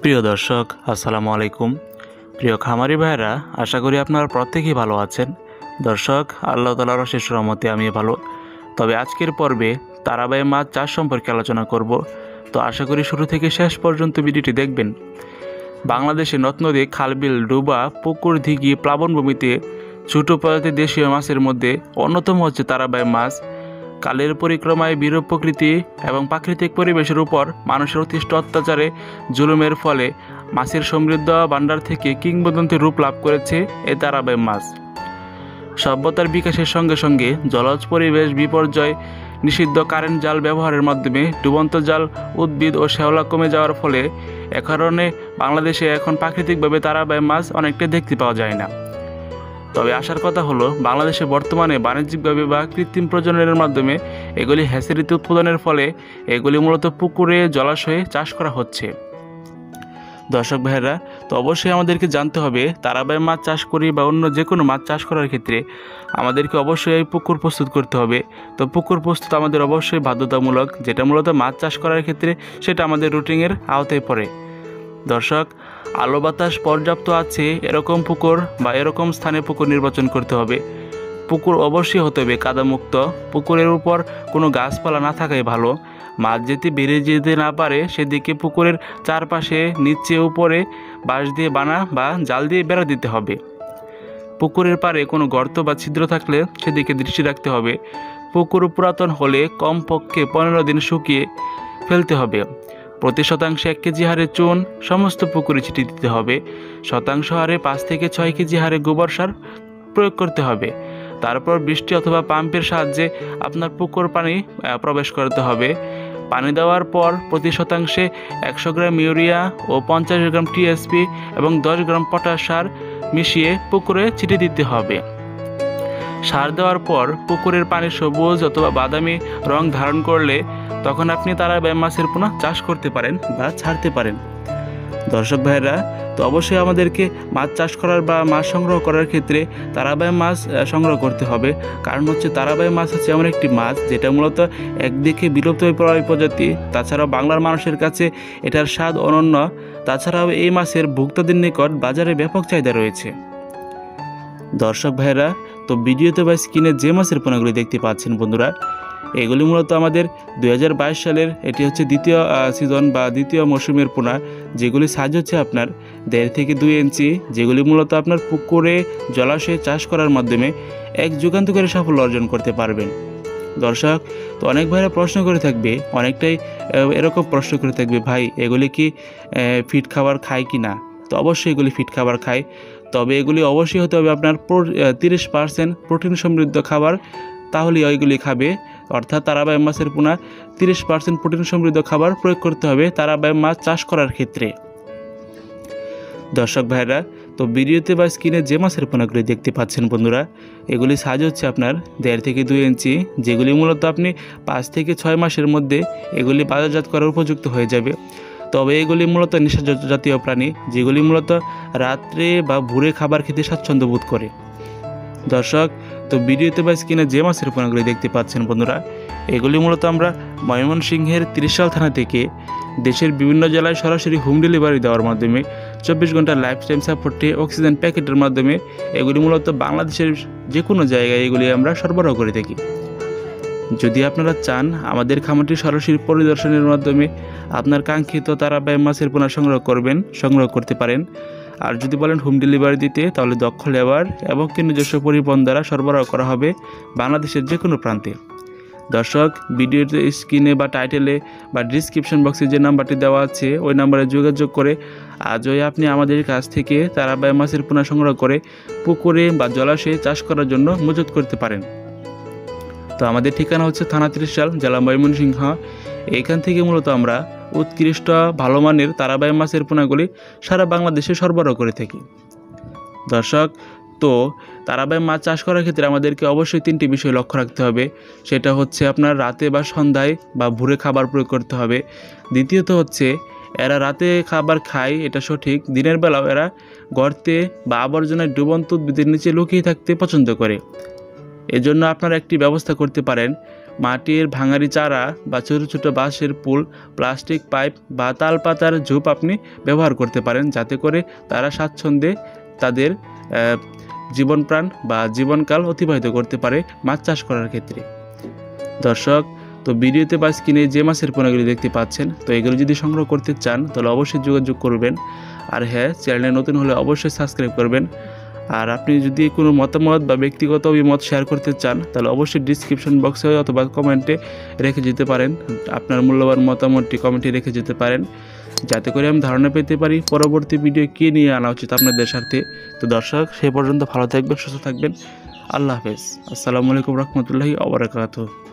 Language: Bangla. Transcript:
প্রিয় দর্শক আসসালামু আলাইকুম। প্রিয় খামারি ভাইরা, আশা করি আপনারা প্রত্যেকেই ভালো আছেন। দর্শক, আল্লাহ তাআলার অশেষ রহমতে আমি ভালো। তবে আজকের পর্বে তারাবাই মাছ চাষ সম্পর্কে আলোচনা করব, তো আশা করি শুরু থেকে শেষ পর্যন্ত ভিডিওটি দেখবেন। বাংলাদেশে নদ নদী, খালবিল, ডুবা, পুকুর, দিঘি, প্লাবনভূমিতে ছোট প্রজাতির দেশীয় মাছের মধ্যে অন্যতম হচ্ছে তারাবাই মাছ। কালের পরিক্রমায় বিরূপ প্রকৃতি এবং প্রাকৃতিক পরিবেশের উপর মানুষের অতিষ্ঠ অত্যাচারে জুলুমের ফলে মাছের সমৃদ্ধ ভাণ্ডার থেকে কিংবদন্তি রূপ লাভ করেছে এই তারাবাই মাছ। সভ্যতার বিকাশের সঙ্গে সঙ্গে জলজ পরিবেশ বিপর্যয়, নিষিদ্ধ কারেন্ট জাল ব্যবহারের মাধ্যমে ডুবন্ত জাল, উদ্ভিদ ও শ্যাওলা কমে যাওয়ার ফলে এ কারণে বাংলাদেশে এখন প্রাকৃতিকভাবে তারাবাই মাছ অনেকটা দেখতে পাওয়া যায় না। তবে আসার কথা হলো, বাংলাদেশে বর্তমানে বাণিজ্যিকভাবে বা কৃত্রিম প্রজননের মাধ্যমে এগুলি হ্যাচারিতে উৎপাদনের ফলে এগুলি মূলত পুকুরে, জলাশয়ে চাষ করা হচ্ছে। দর্শক ভাইয়েরা, তো অবশ্যই আমাদেরকে জানতে হবে তারাবাই মাছ চাষ করি বা অন্য যে কোনো মাছ চাষ করার ক্ষেত্রে আমাদেরকে অবশ্যই পুকুর প্রস্তুত করতে হবে। তো পুকুর প্রস্তুত আমাদের অবশ্যই বাধ্যতামূলক, যেটা মূলত মাছ চাষ করার ক্ষেত্রে সেটা আমাদের রুটিনের আওতায় পড়ে। দর্শক, আলো বাতাস পর্যাপ্ত আছে এরকম পুকুর বা এরকম স্থানে পুকুর নির্বাচন করতে হবে। পুকুর অবশ্যই হতে হবে কাদামুক্ত। পুকুরের উপর কোনো গাছপালা না থাকাই ভালো। মাছ যেতে বেড়ে যেতে না পারে সেদিকে পুকুরের চারপাশে, নিচে, উপরে বাঁশ দিয়ে বানা বা জাল দিয়ে বেড়া দিতে হবে। পুকুরের পাড়ে কোনো গর্ত বা ছিদ্র থাকলে সেদিকে দৃষ্টি রাখতে হবে। পুকুর পুরাতন হলে কমপক্ষে 15 দিন শুকিয়ে ফেলতে হবে। প্রতি শতাংশে 1 কেজি হারে চুন সমস্ত পুকুরে ছিটিয়ে দিতে হবে। শতাংশ হারে 5 থেকে 6 কেজি হারে গোবর সার প্রয়োগ করতে হবে। তারপর বৃষ্টি অথবা পাম্পের সাহায্যে আপনার পুকুর পানি প্রবেশ করতে হবে। পানি দেওয়ার পর প্রতি শতাংশে 100 গ্রাম ইউরিয়া ও 50 গ্রাম টিএসপি এবং 10 গ্রাম পটাশ সার মিশিয়ে পুকুরে ছিটিয়ে দিতে হবে। সার দেওয়ার পর পুকুরের পানি সবুজ অথবা বাদামি রং ধারণ করলে তখন আপনি তারাবাই মাছের পোনা চাষ করতে পারেন বা ছাড়তে পারেন। দর্শক ভাইরা, তো অবশ্যই আমাদেরকে মাছ চাষ করার বা মাছ সংগ্রহ করার ক্ষেত্রে তারাবাই মাছ সংগ্রহ করতে হবে। কারণ হচ্ছে তারাবাই মাছ হচ্ছে এমন একটি মাছ যেটা মূলত একদিকে বিলুপ্ত হয়ে পড়া প্রজাতি। তাছাড়াও বাংলার মানুষের কাছে এটার স্বাদ অনন্য। তাছাড়াও এই মাছের ভোক্তাদের নিকট বাজারে ব্যাপক চাহিদা রয়েছে। দর্শক ভাইরা, তো ভিডিওতে বা স্ক্রিনে যে মাছের পোনাগুলি দেখতে পাচ্ছেন বন্ধুরা, এগুলি মূলত আমাদের 2022 সালের এটি হচ্ছে দ্বিতীয় সিজন বা দ্বিতীয় মৌসুমের পোনা, যেগুলি সাইজ হচ্ছে আপনার 1.5 থেকে 2 ইঞ্চি, যেগুলি মূলত আপনার পুকুরে, জলাশয়ে চাষ করার মাধ্যমে এক যুগান্তকারী সাফল্য অর্জন করতে পারবেন। দর্শক, তো অনেক ভাইরা প্রশ্ন করে থাকবে, অনেকটাই এরকম প্রশ্ন করে থাকবে, ভাই এগুলি কি ফিট খাবার খায় কি না? তো অবশ্যই এগুলি ফিট খাবার খায়। তবে এগুলি অবশ্যই হতে হবে আপনার 30% প্রোটিন সমৃদ্ধ খাবার, তাহলে ওইগুলি খাবে। অর্থাৎ তারাবাই মাছের পোনা 30% প্রোটিন সমৃদ্ধ খাবার প্রয়োগ করতে হবে তারাবাই মাছ চাষ করার ক্ষেত্রে। দর্শক ভাইরা, তো ভিডিওতে বা স্ক্রিনে যে মাছের পোনাগুলি দেখতে পাচ্ছেন বন্ধুরা, এগুলি সাইজ হচ্ছে আপনার 1.5 থেকে 2 ইঞ্চি, যেগুলি মূলত আপনি 5 থেকে 6 মাসের মধ্যে এগুলি বাজারজাত করার উপযুক্ত হয়ে যাবে। তবে এগুলি মূলত নেশা জাতীয় প্রাণী, যেগুলি মূলত রাত্রে বা ভোরে খাবার খেতে স্বাচ্ছন্দ্য বোধ করে। দর্শক, তো ভিডিওতে বা স্ক্রিনে যে মাছের পোনাগুলি দেখতে পাচ্ছেন বন্ধুরা, এগুলি মূলত আমরা ময়মনসিংহের ত্রিশাল থানা থেকে দেশের বিভিন্ন জেলায় সরাসরি হোম ডেলিভারি দেওয়ার মাধ্যমে 24 ঘন্টা লাইফ টাইম সাপোর্টে অক্সিজেন প্যাকেটের মাধ্যমে এগুলি মূলত বাংলাদেশের যে কোনো জায়গায় এগুলি আমরা সরবরাহ করে থাকি। যদি আপনারা চান আমাদের খামারটি সরাসরি পরিদর্শনের মাধ্যমে আপনার কাঙ্ক্ষিত তারাবাই মাছের পোনা সংগ্রহ করতে পারেন। আর যদি বলেন হোম ডেলিভারি দিতে, তাহলে দক্ষ লেবার এবং নিজস্ব পরিবহন দ্বারা সরবরাহ করা হবে বাংলাদেশের যে কোনো প্রান্তে। দর্শক, ভিডিওতে স্ক্রিনে বা টাইটেলে বা ডিসক্রিপশন বক্সে যে নাম্বারটি দেওয়া আছে ওই নাম্বারে যোগাযোগ করে আজই আপনি আমাদের কাছ থেকে তারাবাই মাছের পোনা সংগ্রহ করে পুকুরে বা জলাশয়ে চাষ করার জন্য মজুত করতে পারেন। তো আমাদের ঠিকানা হচ্ছে থানা ত্রিশাল, জেলা ময়মনসিংহ। এখান থেকে মূলত আমরা উৎকৃষ্ট ভালো মানের তারাবাই মাছের পোনাগুলি সারা বাংলাদেশে সরবরাহ করে থাকি। দর্শক, তো তারাবাই মাছ চাষ করার ক্ষেত্রে আমাদেরকে অবশ্যই 3টি বিষয় লক্ষ্য রাখতে হবে। সেটা হচ্ছে আপনার রাতে বা সন্ধ্যায় বা ভোরে খাবার প্রয়োগ করতে হবে। দ্বিতীয়ত হচ্ছে এরা রাতে খাবার খায়, এটা সঠিক। দিনের বেলাও এরা গর্তে বা আবর্জনায় ডুবন্ত উদ্ভিদের নিচে লুকিয়ে থাকতে পছন্দ করে। এজন্য আপনারা একটি ব্যবস্থা করতে পারেন, মাটির ভাঙারি চারা বা ছোটো ছোটো বাঁশের পুল, প্লাস্টিক পাইপ বা তাল পাতার ঝোপ আপনি ব্যবহার করতে পারেন, যাতে করে তারা স্বাচ্ছন্দ্যে তাদের জীবন প্রাণ বা জীবনকাল অতিবাহিত করতে পারে মাছ চাষ করার ক্ষেত্রে। দর্শক, তো ভিডিওতে বা স্ক্রিনে যে মাছের পোনাগুলি দেখতে পাচ্ছেন, তো এগুলো যদি সংগ্রহ করতে চান তাহলে অবশ্যই যোগাযোগ করবেন। আর হ্যাঁ, চ্যানেলে নতুন হলে অবশ্যই সাবস্ক্রাইব করবেন। আর আপনি যদি কোনো মতামত বা ব্যক্তিগত অভিমত শেয়ার করতে চান তাহলে অবশ্যই ডিসক্রিপশন বক্সে অথবা কমেন্টে রেখে যেতে পারেন। আপনার মূল্যবান মতামতটি কমেন্টে রেখে যেতে পারেন, যাতে করে আমি ধারণা পেতে পারি পরবর্তী ভিডিও কী নিয়ে আনা উচিত আপনাদের সাথে। তো দর্শক, সেই পর্যন্ত ভালো থাকবেন, সুস্থ থাকবেন। আল্লাহ হাফেজ। আসসালামু আলাইকুম রহমতুল্লাহি ওয়া বারাকাতুহু।